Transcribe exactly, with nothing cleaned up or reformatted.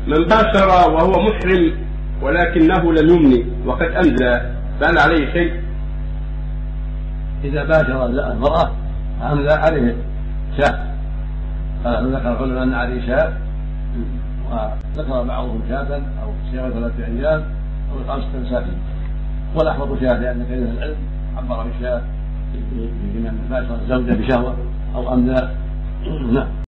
من باشر وهو محرم ولكنه لم يمني وقد أمزى فهل عليه شيء؟ إذا باشر المرأة أمزى عليه شاة، ذكر العلماء أن عليه شاة، وذكر بعضهم شاة أو صيام ثلاثة أيام أو خمسة مساكين، والأحوط شاة لأن كثير من العلم عبر بالشاة لمن باشر الزوجة بشهوة أو أمزى. نعم.